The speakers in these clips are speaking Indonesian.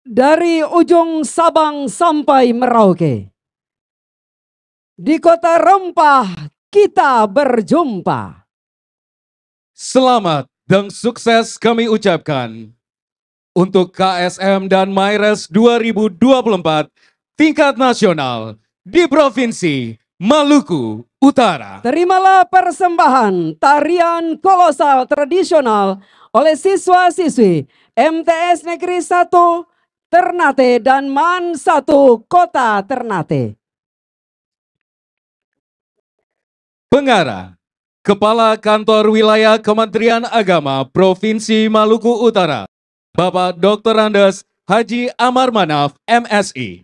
Dari ujung Sabang sampai Merauke, di kota Rempah kita berjumpa. Selamat dan sukses kami ucapkan untuk KSM dan Maires 2024 tingkat nasional di Provinsi Maluku Utara. Terimalah persembahan tarian kolosal tradisional oleh siswa-siswi MTS Negeri 1 Ternate dan MAN 1 Kota Ternate. Pengarah, Kepala Kantor Wilayah Kementerian Agama Provinsi Maluku Utara, Bapak Dr. Andes Haji Amar Manaf, MSI.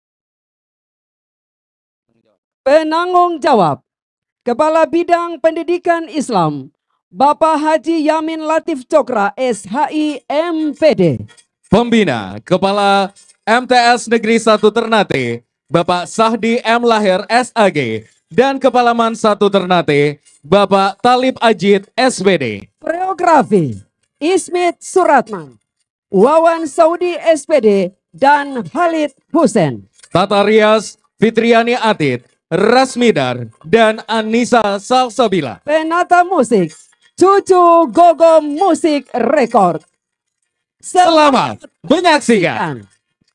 Penanggung jawab, Kepala Bidang Pendidikan Islam, Bapak Haji Yamin Latif Cokra, SHI MPD. Pembina, Kepala MTS Negeri 1 Ternate, Bapak Sahdi M. Lahir, SAG, dan Kepala MAN 1 Ternate, Bapak Talib Ajid, SPD. Koreografi, Ismit Suratman, Wawan Saudi, SPD, dan Halid Hussein. Tata rias, Fitriani Atid, Rasmidar, dan Anissa Salsabila. Penata musik, Cucu Gogo Musik Record. Selamat menyaksikan.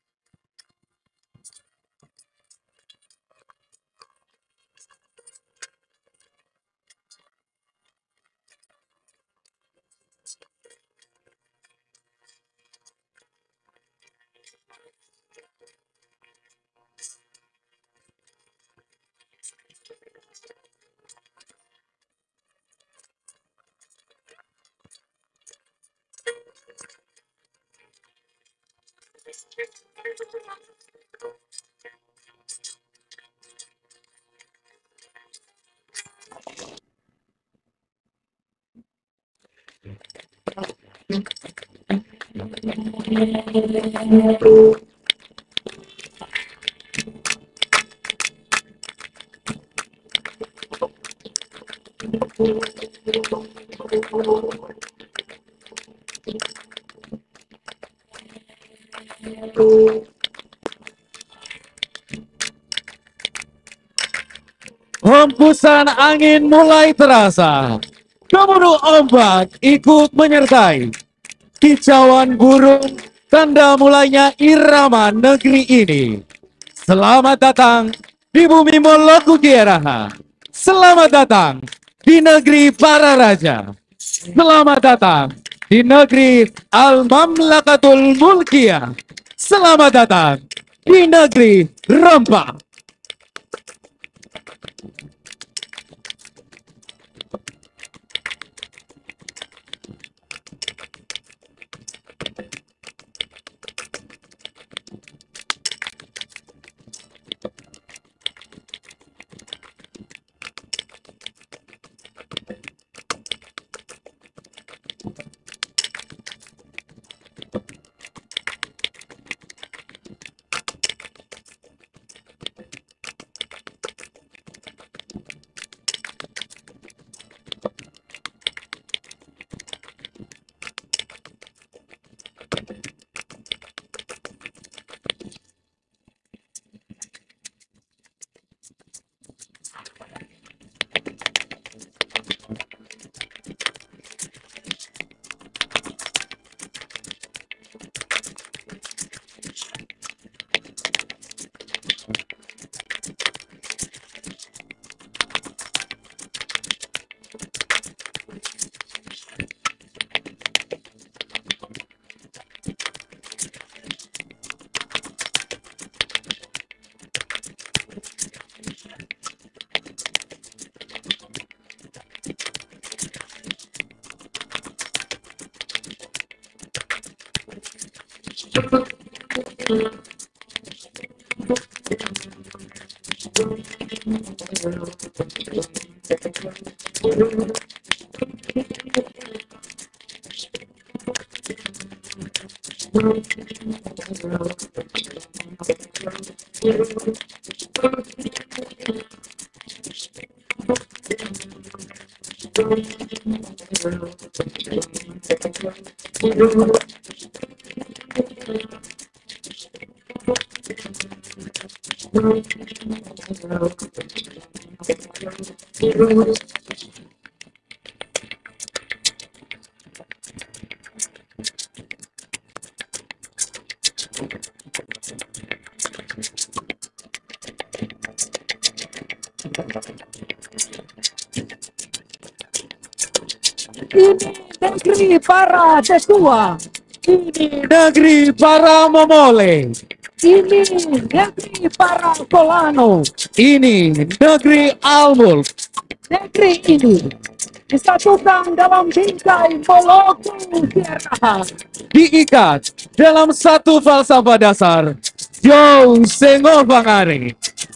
Hembusan angin mulai terasa. Gemuruh ombak ikut menyertai. Kicauan burung tanda mulainya irama negeri ini. Selamat datang di bumi Moloku Kieraha. Selamat datang di negeri para raja. Selamat datang di negeri Al-Mamlakatul Mulkiyah. Selamat datang di negeri Rempah. Ini negeri para tetua. Ini negeri para memole. Ini negeri para kolano. Ini negeri Almul. Negeri ini disatukan dalam bingkai Moloku Tiarahan. Diikat dalam satu falsafah dasar. Jauh Sengo Bangare.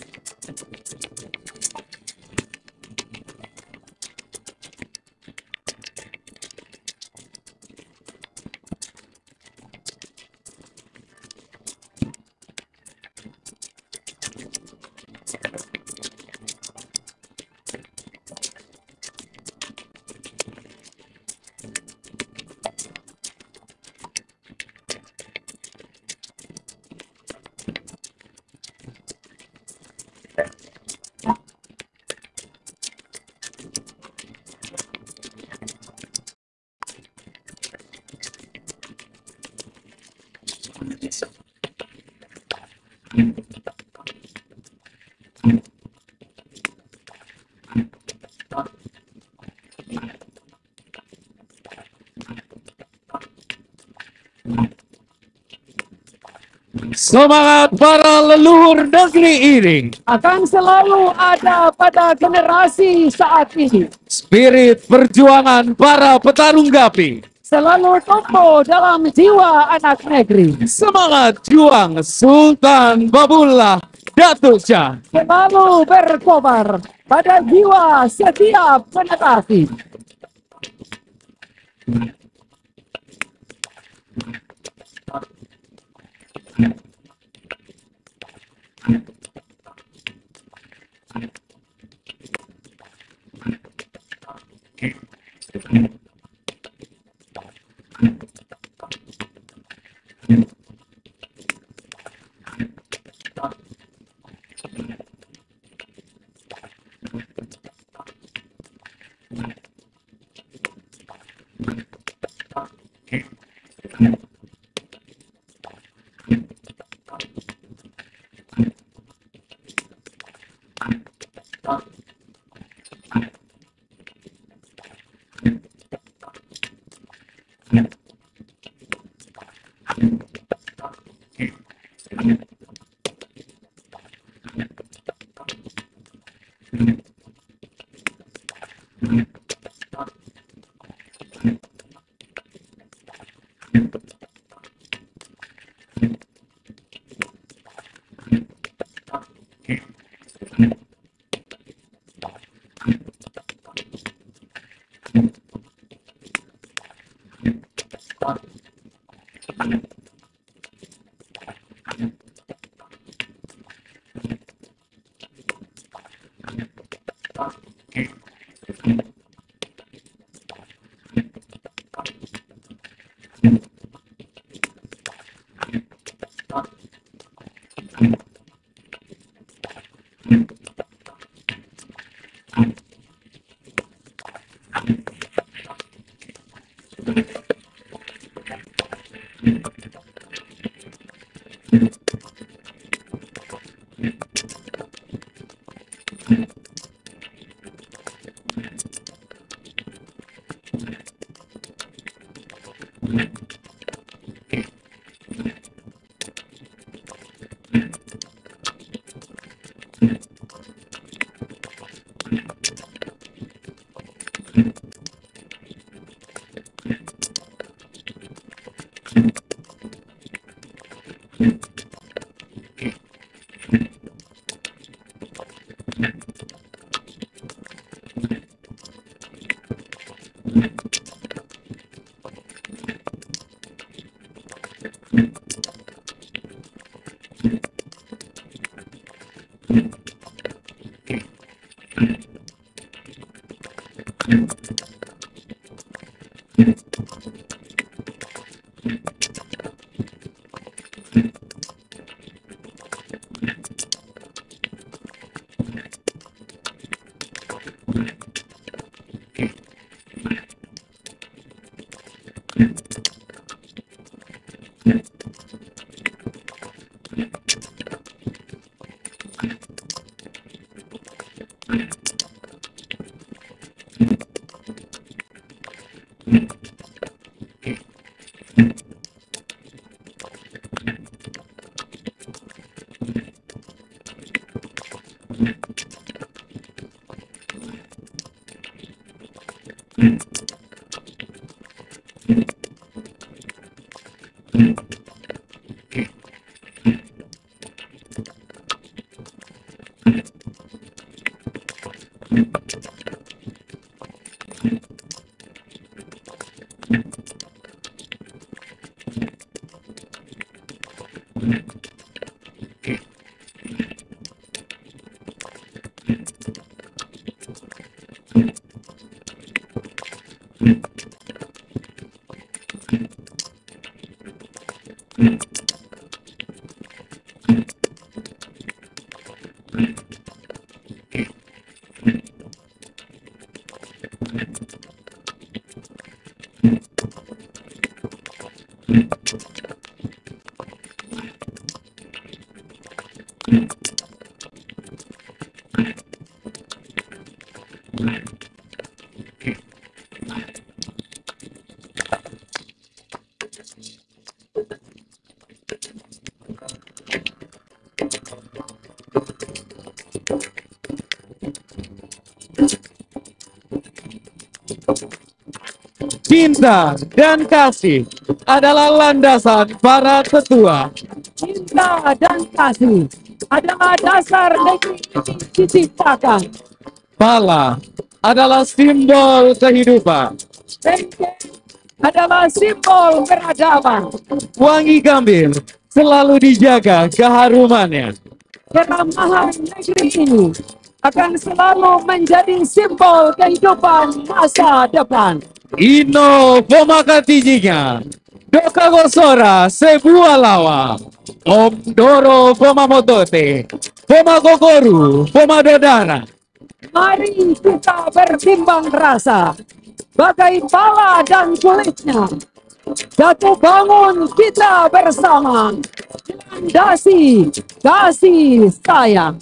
Semangat para leluhur negeri ini. Akan selalu ada pada generasi saat ini. Spirit perjuangan para petarung gapi. Selalu tumbuh dalam jiwa anak negeri. Semangat juang Sultan Babullah Datuk Shah. Selalu berkobar pada jiwa setiap generasi. Cinta dan kasih adalah landasan para tetua. Cinta dan kasih adalah dasar negeri ini diciptakan. Pala adalah simbol kehidupan. Benteng adalah simbol peradaban. Wangi gambir selalu dijaga keharumannya. Keramahan negeri ini akan selalu menjadi simbol kehidupan masa depan. Ino pemakatijinya. Doka gosora sebuah lawa. Om Doro Pomamotote. Pomagogoru Pomadodara. Mari kita bertimbang rasa, bagai pala dan kulitnya. Jatuh bangun kita bersama, landasi kasih sayang.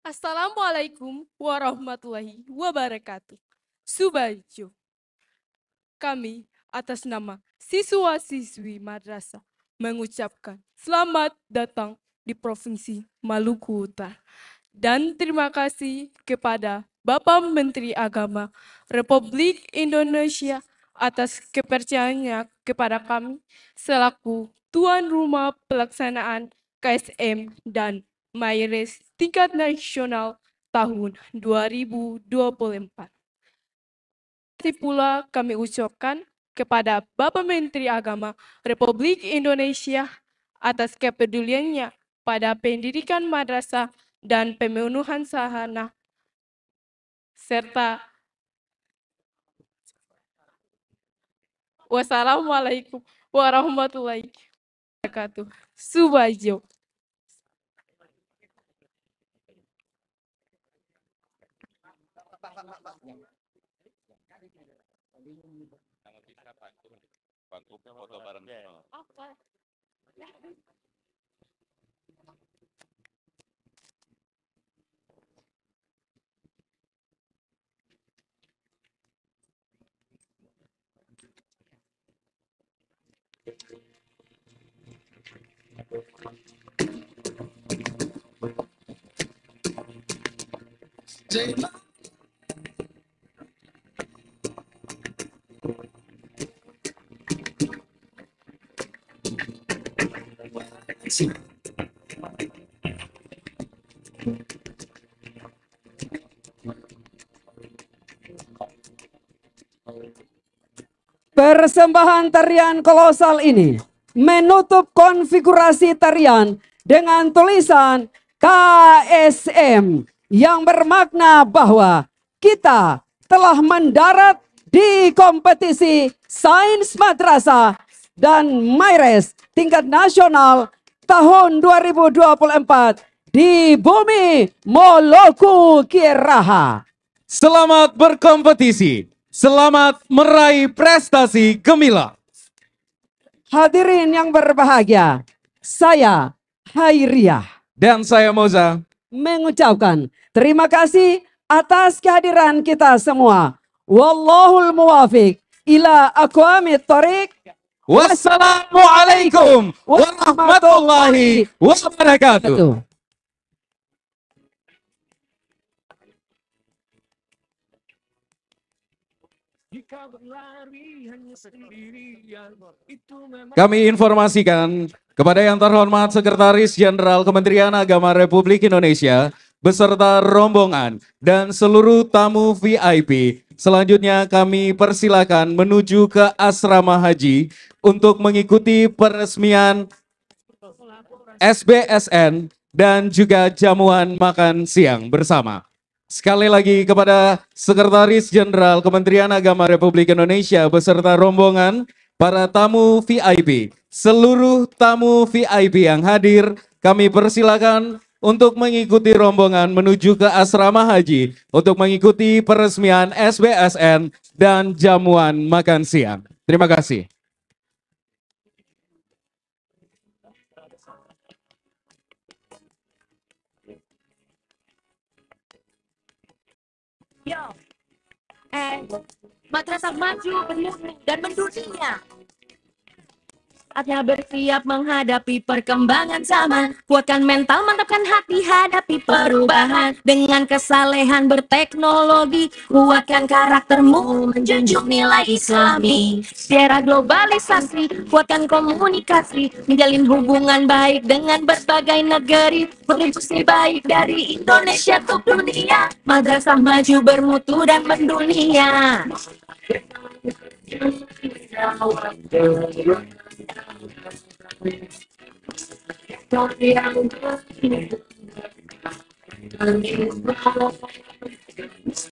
Assalamualaikum warahmatullahi wabarakatuh. Subajo, kami atas nama siswa-siswi madrasah mengucapkan selamat datang di Provinsi Maluku Utara. Dan terima kasih kepada Bapak Menteri Agama Republik Indonesia atas kepercayaannya kepada kami selaku tuan rumah pelaksanaan KSM dan Maires tingkat nasional tahun 2024. Terima pula kami ucapkan kepada Bapak Menteri Agama Republik Indonesia atas kepeduliannya pada pendidikan madrasah dan pemenuhan sarana serta wassalamualaikum warahmatullahi wabarakatuh. Subajo. Persembahan tarian kolosal ini menutup konfigurasi tarian dengan tulisan KSM yang bermakna bahwa kita telah mendarat di kompetisi Sains Madrasah dan Maires tingkat nasional tahun 2024 di bumi Moloku Kiraha. Selamat berkompetisi, selamat meraih prestasi gemilang. Hadirin yang berbahagia, saya Hairiah Dan saya Moza mengucapkan terima kasih atas kehadiran kita semua. Wallahul muwafiq ila aqwamit thoriq. Wassalamualaikum warahmatullahi wabarakatuh. Kami informasikan kepada yang terhormat Sekretaris Jenderal Kementerian Agama Republik Indonesia beserta rombongan dan seluruh tamu VIP. Selanjutnya kami persilakan menuju ke asrama haji untuk mengikuti peresmian SBSN dan juga jamuan makan siang bersama. Sekali lagi kepada Sekretaris Jenderal Kementerian Agama Republik Indonesia beserta rombongan, para tamu VIP, seluruh tamu VIP yang hadir, kami persilakan untuk mengikuti rombongan menuju ke asrama haji untuk mengikuti peresmian SBSN dan jamuan makan siang. Terima kasih. Madrasah maju, bermutu, dan mendunia. Saatnya bersiap menghadapi perkembangan zaman. Kuatkan mental, mantapkan hati, hadapi perubahan. Dengan kesalehan berteknologi, kuatkan karaktermu, menjunjung nilai islami. Di era globalisasi, kuatkan komunikasi, menjalin hubungan baik dengan berbagai negeri. Kontribusi baik dari Indonesia untuk dunia. Madrasah maju, bermutu, dan mendunia.